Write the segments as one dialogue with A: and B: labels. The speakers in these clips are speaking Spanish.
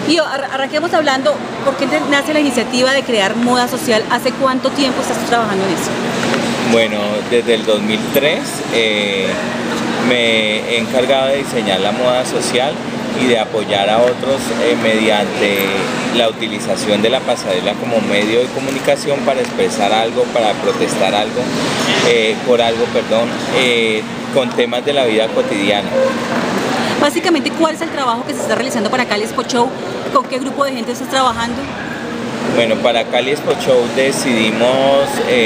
A: Y arranquemos hablando, ¿por qué nace la iniciativa de crear moda social? ¿Hace cuánto tiempo estás trabajando en eso?
B: Bueno, desde el 2003 me he encargado de diseñar la moda social y de apoyar a otros mediante la utilización de la pasarela como medio de comunicación para expresar algo, para protestar algo, con temas de la vida cotidiana.
A: Básicamente, ¿cuál es el trabajo que se está realizando para Cali Expo Show? ¿Con qué grupo de gente estás trabajando?
B: Bueno, para Cali Expo Show decidimos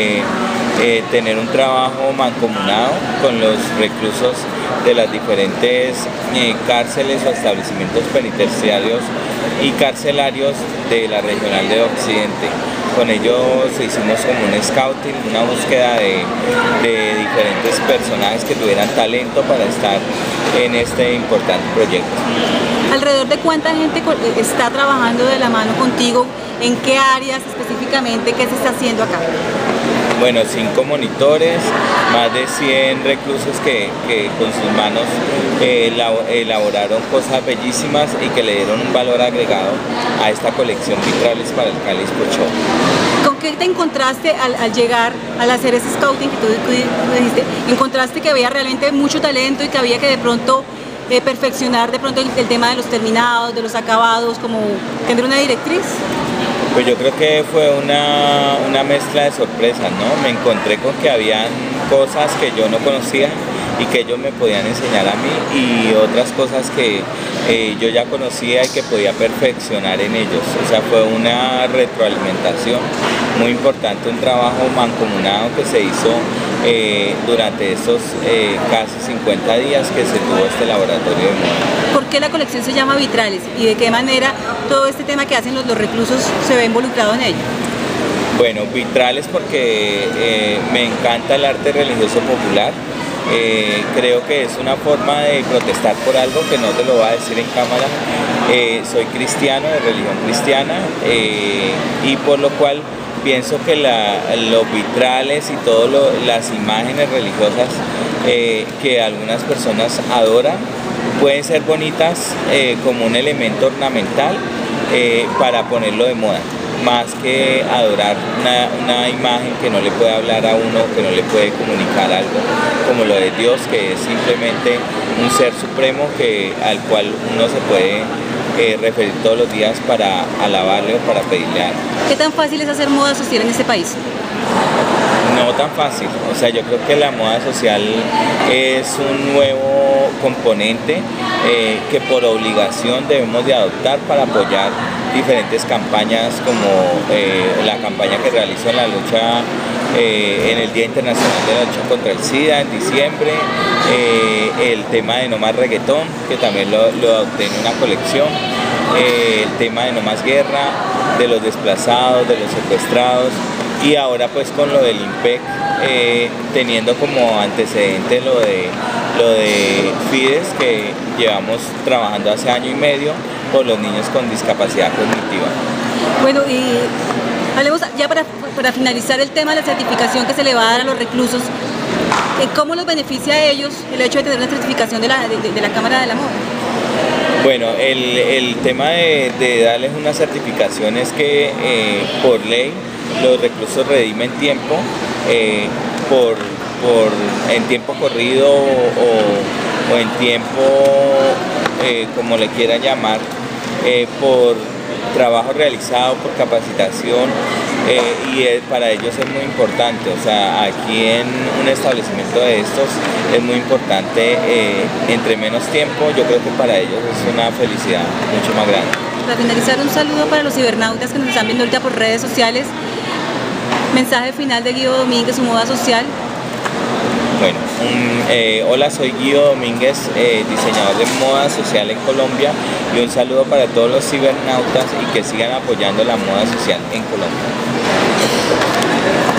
B: tener un trabajo mancomunado con los reclusos de las diferentes cárceles o establecimientos penitenciarios y carcelarios de la Regional de Occidente. Con ellos hicimos como un scouting, una búsqueda de diferentes personajes que tuvieran talento para estar en este importante proyecto.
A: ¿Alrededor de cuánta gente está trabajando de la mano contigo? ¿En qué áreas específicamente? ¿Qué se está haciendo acá?
B: Bueno, 5 monitores, más de 100 reclusos que con sus manos elaboraron cosas bellísimas y que le dieron un valor agregado a esta colección vitrales para el Cali Expo Show.
A: ¿Con qué te encontraste al llegar, al hacer ese scouting que tú dijiste? ¿Encontraste que había realmente mucho talento y que había que de pronto perfeccionar de pronto el tema de los terminados, de los acabados, como tener una directriz?
B: Pues yo creo que fue una mezcla de sorpresas, ¿no? Me encontré con que habían cosas que yo no conocía y que ellos me podían enseñar a mí y otras cosas que yo ya conocía y que podía perfeccionar en ellos. O sea, fue una retroalimentación muy importante, un trabajo mancomunado que se hizo durante estos casi 50 días que se tuvo este laboratorio de moda.
A: ¿Por qué la colección se llama Vitrales y de qué manera todo este tema que hacen los reclusos se ve involucrado en ello?
B: Bueno, vitrales porque me encanta el arte religioso popular. Creo que es una forma de protestar por algo que no te lo voy a decir en cámara. Soy cristiano, de religión cristiana, y por lo cual pienso que los vitrales y todas las imágenes religiosas que algunas personas adoran pueden ser bonitas como un elemento ornamental para ponerlo de moda, más que adorar una imagen que no le puede hablar a uno, que no le puede comunicar algo, como lo de Dios, que es simplemente un ser supremo al cual uno se puede referir todos los días para alabarle o para pedirle algo.
A: ¿Qué tan fácil es hacer moda social en este país?
B: No tan fácil, o sea, yo creo que la moda social es un nuevo componente que por obligación debemos de adoptar para apoyar diferentes campañas como la campaña que realizo en la lucha en el Día Internacional de la Lucha contra el SIDA en diciembre, el tema de No Más Reggaetón, que también lo adopté en una colección, el tema de No Más Guerra, de los desplazados, de los secuestrados, y ahora pues con lo del IMPEC, teniendo como antecedente lo de FIDES, que llevamos trabajando hace año y medio por los niños con discapacidad cognitiva.
A: Bueno, y hablemos ya para finalizar el tema de la certificación que se le va a dar a los reclusos. ¿Cómo los beneficia a ellos el hecho de tener una certificación de la Cámara de la Moda?
B: Bueno, el tema de darles una certificación es que por ley los reclusos redimen tiempo en tiempo corrido o en tiempo, como le quieran llamar, por trabajo realizado, por capacitación, y para ellos es muy importante. O sea, aquí en un establecimiento de estos es muy importante, entre menos tiempo, yo creo que para ellos es una felicidad mucho más grande.
A: Para finalizar, un saludo para los cibernautas que nos están viendo ahorita por redes sociales. Mensaje final de Guido Domínguez, su moda social.
B: Bueno, hola, soy Guido Domínguez, diseñador de moda social en Colombia, y un saludo para todos los cibernautas y que sigan apoyando la moda social en Colombia.